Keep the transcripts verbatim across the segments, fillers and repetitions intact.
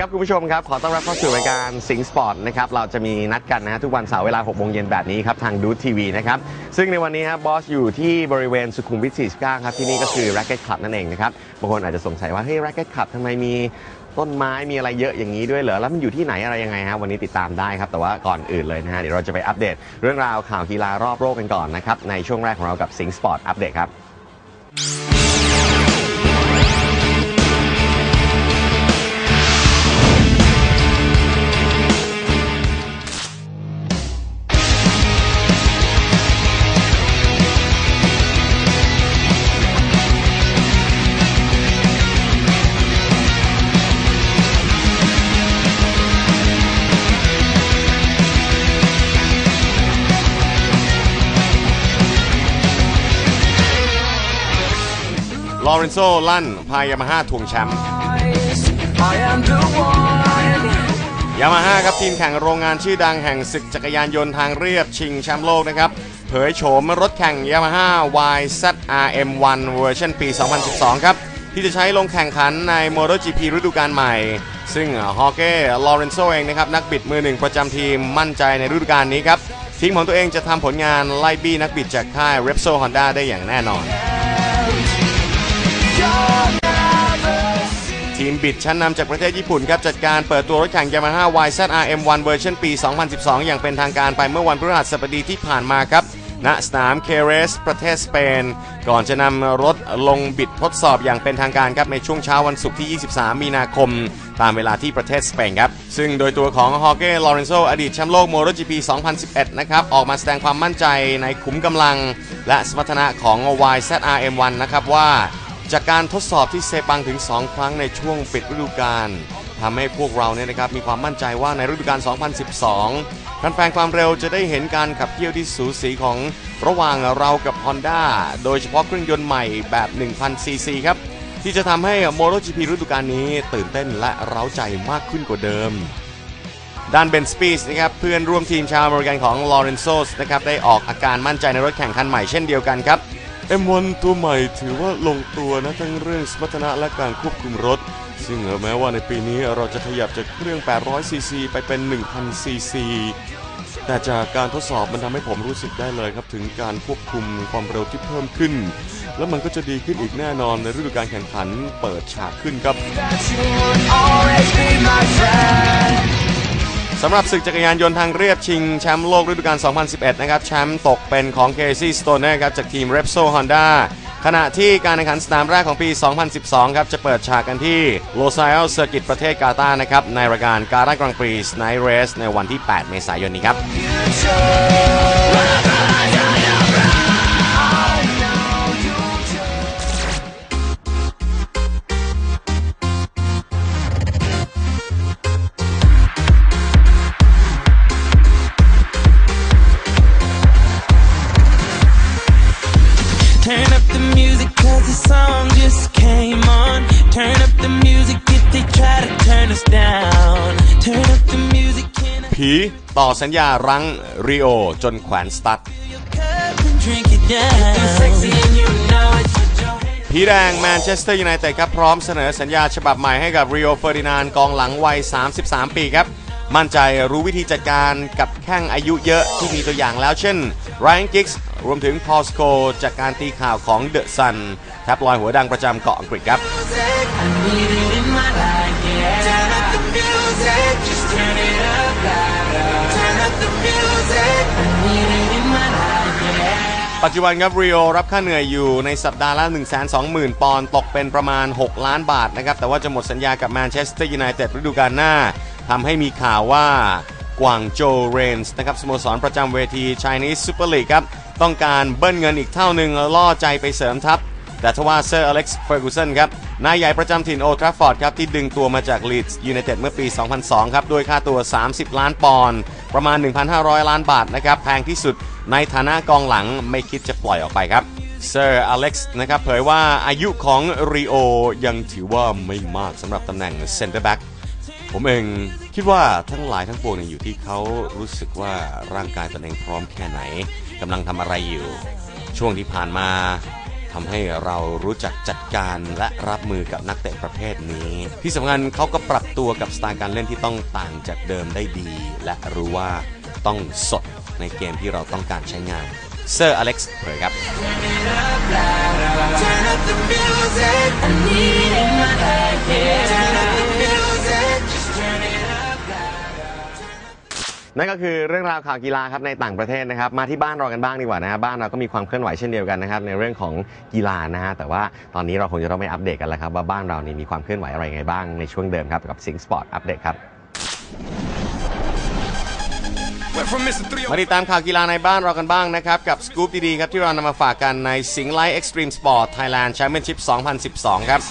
ครับคุณผู้ชมครับขอต้อนรับเข้าสู่รายการสิงห์สปอร์ตนะครับเราจะมีนัดกันนะฮะทุกวันเสาร์เวลาหกโมงเย็นแบบนี้ครับทางดูทีวีนะครับซึ่งในวันนี้ครับบอสอยู่ที่บริเวณสุขุมวิทสี่สิบเก้าครับที่นี่ก็คือ Racket Club นั่นเองนะครับบางคนอาจจะสงสัยว่าเฮ้ย Racket Club ทำไมมีต้นไม้มีอะไรเยอะอย่างนี้ด้วยเหรอแล้วมันอยู่ที่ไหนอะไรยังไงฮะวันนี้ติดตามได้ครับแต่ว่าก่อนอื่นเลยนะฮะเดี๋ยวเราจะไปอัปเดตเรื่องราวข่าวกีฬารอบโลกกันก่อนนะครับในช่วงแรกของเรากับสิงห์สปอร์ตอัปเดตครับลอเรนโซลั่นพายามาฮ่าทวงแชมป์ยามาฮ่าครับทีมแข่งโรงงานชื่อดังแห่งศึกจักรยานยนต์ทางเรียบชิงแชมป์โลกนะครับเผยโฉมรถแข่ง Yamaha วาย แซด อาร์ เอ็ม วัน เวอร์ชันปี สองพันสิบสอง ครับที่จะใช้ลงแข่งขันใน MotoGP ฤดูกาลใหม่ซึ่งฮอร์เก้ลอเรนโซเองนะครับนักบิดมือหนึ่งประจำทีมมั่นใจในฤดูกาลนี้ครับทีมของตัวเองจะทำผลงานไล่บี้นักบิดจากค่าย Repsol Honda ได้อย่างแน่นอนทีมบิดชั้นนำจากประเทศญี่ปุ่นครับจัดการเปิดตัวรถแข่ง Yamaha วาย แซด อาร์ เอ็ม วัน เวอร์ชันปี สองพันสิบสอง อย่างเป็นทางการไปเมื่อวันพฤหัสบดีที่ผ่านมาครับณสนามเคเรสประเทศสเปนก่อนจะนำรถลงบิดทดสอบอย่างเป็นทางการครับในช่วงเช้าวันศุกร์ที่ ยี่สิบสาม มีนาคมตามเวลาที่ประเทศสเปนครับซึ่งโดยตัวของฮอร์เก้ลอเรนโซอดีตแชมป์โลก MotoGP สองพันสิบเอ็ด นะครับออกมาแสดงความมั่นใจในขุมกำลังและสมรรถนะของ วาย แซด อาร์ เอ็ม วัน นะครับว่าจากการทดสอบที่เซปังถึงสองครั้งในช่วงปิดฤดูกาลทำให้พวกเราเนี่ยนะครับมีความมั่นใจว่าในฤดูกาล สองพันสิบสอง แฟนๆความเร็วจะได้เห็นการขับเคี่ยวที่สูสีของระหว่างเรากับ Honda โดยเฉพาะเครื่องยนต์ใหม่แบบ หนึ่งพัน ซี ซี ครับที่จะทำให้ MotoGP ฤดูกาลนี้ตื่นเต้นและเร้าใจมากขึ้นกว่าเดิมด้านเบนสปีสนะครับเพื่อนร่วมทีมชาวอเมริกันของลอเรนโซนะครับได้ออกอาการมั่นใจในรถแข่งคันใหม่เช่นเดียวกันครับเอ็ม วัน ตัวใหม่ถือว่าลงตัวนะทั้งเรื่องสมรรถนะและการควบคุมรถซึ่งแม้ว่าในปีนี้เราจะขยับจากเครื่อง แปดร้อย ซี ซี ไปเป็น หนึ่งพัน ซี ซี แต่จากการทดสอบมันทำให้ผมรู้สึกได้เลยครับถึงการควบคุมความเร็วที่เพิ่มขึ้นแล้วมันก็จะดีขึ้นอีกแน่นอนในฤดูกาลแข่งขันเปิดฉากขึ้นครับสำหรับศึกจักรยานยนต์ทางเรียบชิงแชมป์โลกฤดูกาล สองพันสิบเอ็ด นะครับแชมป์ตกเป็นของ เคซี่ สโตเนอร์ ครับจากทีม Repsol Honda ขณะที่การแข่งขันสนามแรกของปี สองพันสิบสอง ครับจะเปิดฉากกันที่ Losail Circuit ประเทศกาตาร์นะครับในรายการ Qatar Grand Prix Night Race ในวันที่ แปด เมษายนนี้ครับ Turn up the music cause the song just came on Turn up the music if they try to turn us down Turn up the music ผีต่อสัญญารั้งริโอจนแขวนสตั๊ดผีแดงแมนเชสเตอร์ยูไนเต็ดครับพร้อมเสนอสัญญาฉบับใหม่ให้กับริโอเฟอร์ดินานด์กองหลังวัยสามสิบสามปีครับมั่นใจรู้วิธีจัดการกับแข้งอายุเยอะที่มีตัวอย่างแล้วเช่นไรอัน กิกส์รวมถึงพอลสโคจากการตีข่าวของเดอะซันแท็บลอยด์หัวดังประจำเกาะอังกฤษครับปัจจุบันครับริโอรับค่าเหนื่อยอยู่ในสัปดาห์ละ หนึ่งแสนสองหมื่น ปอนด์ตกเป็นประมาณหกล้านบาทนะครับแต่ว่าจะหมดสัญญากับแมนเชสเตอร์ยูไนเต็ดฤดูกาลหน้าทำให้มีข่าวว่ากวางโจวเรนส์นะครับสโมสรประจำเวที Chinese Super League ครับต้องการเบิ้ลเงินอีกเท่าหนึ่งล่อใจไปเสริมทัพแต่ทว่าเซอร์อเล็กซ์เฟอร์กูสันครับนายใหญ่ประจำถิ่นโอลด์แทราฟฟอร์ดครับที่ดึงตัวมาจากลีดส์ยูไนเต็ดเมื่อปี สองพันสอง ครับด้วยค่าตัวสามสิบล้านปอนด์ประมาณ หนึ่งพันห้าร้อย ล้านบาทนะครับแพงที่สุดในฐานะกองหลังไม่คิดจะปล่อยออกไปครับเซอร์อเล็กซ์นะครับเผยว่าอายุของริโอยังถือว่าไม่มากสำหรับตำแหน่งเซ็นเตอร์แบ็กผมเองคิดว่าทั้งหลายทั้งปวงเนี่ยอยู่ที่เขารู้สึกว่าร่างกายตนเองพร้อมแค่ไหนกำลังทำอะไรอยู่ช่วงที่ผ่านมาทำให้เรารู้จักจัดการและรับมือกับนักเตะประเภทนี้ที่สำคัญเขาก็ปรับตัวกับสไตล์การเล่นที่ต้องต่างจากเดิมได้ดีและรู้ว่าต้องสดในเกมที่เราต้องการใช้งานเซอร์อเล็กซ์เผยครับนั่นก็คือเรื่องราวข่าวกีฬาครับในต่างประเทศนะครับมาที่บ้านเรากันบ้างดีกว่านะฮะบ้านเราก็มีความเคลื่อนไหวเช่นเดียวกันนะครับในเรื่องของกีฬานะฮะแต่ว่าตอนนี้เราคงจะต้องไปอัปเดตกันแล้วครับว่าบ้านเรานี่มีความเคลื่อนไหวอะไรไงบ้างในช่วงเดิมครับกับสิงห์สปอร์ตอัปเดตครับมาติดตามข่าวกีฬาในบ้านเรากันบ้างนะครับกับสกู๊ปดีๆครับที่เรานำมาฝากกันในสิงห์ไลท์เอ็กซ์ตรีมสปอร์ตไทยแลนด์แชมเปี้ยนชิพสองพันสิบสองครับ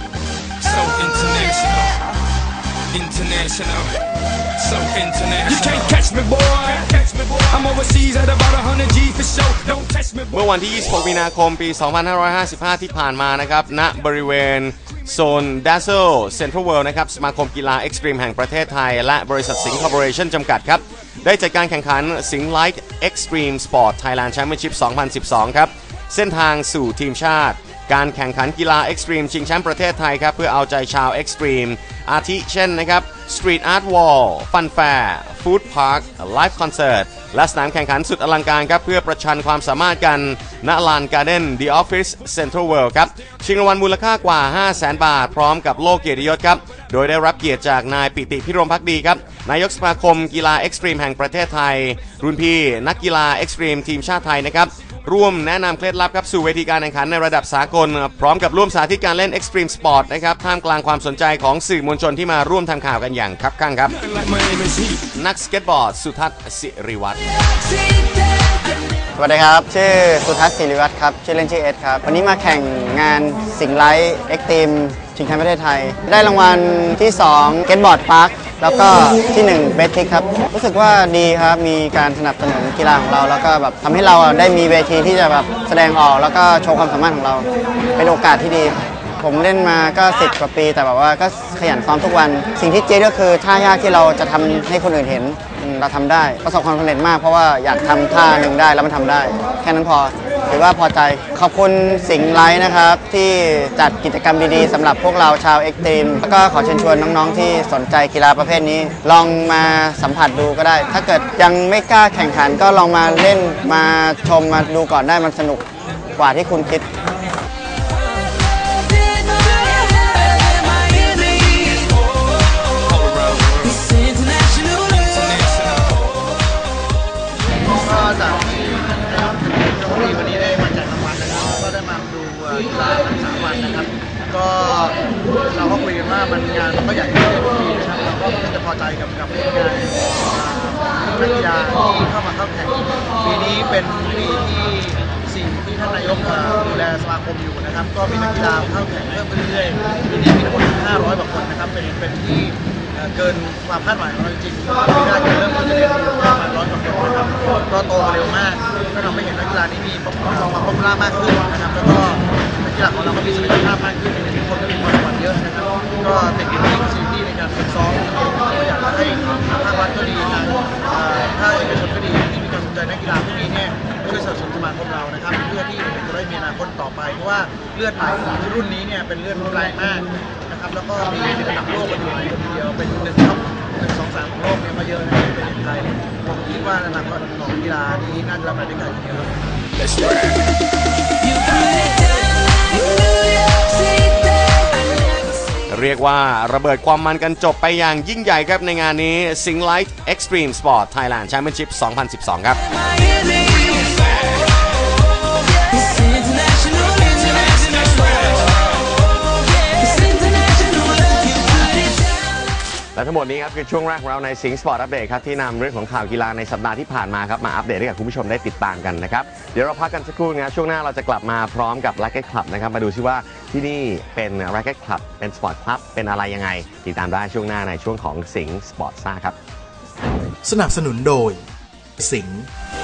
So international, international, so international. You can't catch me, boy. I'm overseas at about one hundred G for show. Don't catch me, boy. เมื่อวันที่ ยี่สิบหก มีนาคม ปี สองพันห้าร้อยห้าสิบห้า ที่ผ่านมานะครับณบริเวณโซน Dazzle Central World นะครับสมาคมกีฬาเอ็กซ์ตรีมแห่งประเทศไทยและบริษัทสิงห์คอร์ปอเรชั่นจำกัดครับได้จัดการแข่งขันสิงห์ไลท์เอ็กซ์ตรีมสปอร์ตไทยแลนด์แชมเปี้ยนชิพสองพันสิบสองครับเส้นทางสู่ทีมชาติการแข่งขันกีฬาเอ็กซ์ตรีมชิงแชมป์ประเทศไทยครับเพื่อเอาใจชาวเอ็กซ์ตรีมอาทิเช่นนะครับสตรีทอาร์ตวอลฟันแฟร์ฟู้ดพาร์คไลฟ์คอนเสิร์ตและสนามแข่งขันสุดอลังการครับเพื่อประชันความสามารถกันณลานการ์เด้น The Office Central World ครับชิงรางวัลมูลค่ากว่า ห้าแสน บาทพร้อมกับโล่เกียรติยศครับโดยได้รับเกียรติจากนายปิติพิรมภักดีครับนายกสมาคมกีฬาเอ็กซ์ตรีมแห่งประเทศไทยรุ่นพี่นักกีฬาเอ็กซ์ตรีมทีมชาติไทยนะครับร่วมแนะนำเคล็ดลับครับสู่เวทีการแข่งขันในระดับสากลพร้อมกับร่วมสาธิตการเล่น Extreme Sport นะครับท่ามกลางความสนใจของสื่อมวลชนที่มาร่วมทำข่าวกันอย่างคับคั่งครับนักสเก็ตบอร์ดสุทัศน์ศิริวัฒน์สวัสดีครับชื่อสุทัศน์ศิริวัฒน์ครับชื่อเล่นชื่อเอสครับวันนี้มาแข่งงานสิงห์ไลท์เอ็กซ์ตรีมชิงแชมป์ประเทศไทยได้รางวัลที่สองสเก็ตบอร์ดพาร์คแล้วก็ที่หนึ่งเบสทิกครับรู้สึกว่าดีครับมีการสนับสนุนกีฬาของเราแล้วก็แบบทำให้เราได้มีเวทีที่จะแบบแสดงออกแล้วก็โชว์ความสามารถของเราเป็นโอกาสที่ดีผมเล่นมาก็สิบกว่าปีแต่แบบว่าก็ขยันซ้อมทุกวันสิ่งที่เจ๊ก็คือท่ายากที่เราจะทำให้คนอื่นเห็นเราทำได้ประสบความสำเร็จมากเพราะว่าอยากทำท่าหนึ่งได้แล้วมันทำได้แค่นั้นพอถือว่าพอใจขอบคุณสิงห์ไลท์นะครับที่จัดกิจกรรมดีๆสำหรับพวกเราชาวเอ็กซ์ตรีมแล้วก็ขอเชิญชวนน้องๆที่สนใจกีฬาประเภทนี้ลองมาสัมผัสดูก็ได้ถ้าเกิดยังไม่กล้าแข่งขันก็ลองมาเล่นมาชมมาดูก่อนได้มันสนุกกว่าที่คุณคิดจากวันนี้ได้มาจัดรางวัลนะครับก็ได้มาดูกีฬาทั้งสามวันนะครับก็เราก็คุยกันว่ามันงานมันก็ใหญ่ขึ้นทุกปีนะครับเราก็จะพอใจกับกับงานนักกีฬาที่เข้ามาเข้าแข่งปีนี้เป็นปีที่สี่ที่ท่านนายกดูแลสมาคมอยู่นะครับก็มีนักกีฬาเข้าแข่งเพิ่มขึ้นเรื่อยๆปีนี้มีทั้งหมดห้าร้อยกว่าคนนะครับเป็นเป็นที่เกินความคาดหมายของเราจริงๆปีหน้าจะเริ่มต้นจะเล่นประมาณร้อยกว่าคนนะครับก็โตมาเร็วมากก็ทำให้เห็นนักกีฬานี้มีความป๊อปปูล่ามากขึ้นนะครับแล้วก็นักกีฬาของเราก็มีศักยภาพมากขึ้นทุกคนก็มีความฝันเยอะนะครับก็เป็นอีกหนึ่งสิ่งที่ในการฝึกซ้อมก็อยากจะให้ภาครัฐก็ดีทางภาคเอกชนก็ดีที่มีความสนใจนักกีฬาพวกนี้เนี่ยช่วยสนับสนุนสมาคมเรานะครับเพื่อที่จะได้มีอนาคตต่อไปเพราะว่าเลือดใหม่รุ่นนี้เนี่ยเป็นเลือดแรงมากนะครับแล้วก็มีระดับโลกเป็นหลายคนเดียวเป็นหนึ่งท็อปหนึ่งสองสามของโลกเนี่ยมาเยอะนะเป็นอย่างไรผมคิดว่าอนาคตของกีฬานี้น่าจะไปได้ไกลทีเดียวเรียกว่าระเบิดความมันกันจบไปอย่างยิ่งใหญ่ครับในงานนี้ Sing Light Extreme Sport Thailand Championship สองพันสิบสองครับและทั้งหมดนี้ครับคือช่วงแรกของเราในสิงห์สปอร์ตอัปเดตครับที่นำเรื่องของข่าวกีฬาในสัปดาห์ที่ผ่านมาครับมาอัปเดตให้กับคุณผู้ชมได้ติดตามกันนะครับเดี๋ยวเราพักกันสักครู่นะช่วงหน้าเราจะกลับมาพร้อมกับ Racket Club นะครับมาดูซิว่าที่นี่เป็น Racket Club เป็นสปอร์ตคลับเป็นอะไรยังไงติดตามได้ช่วงหน้าในช่วงของสิงห์สปอร์ตซ่าครับสนับสนุนโดยสิงห์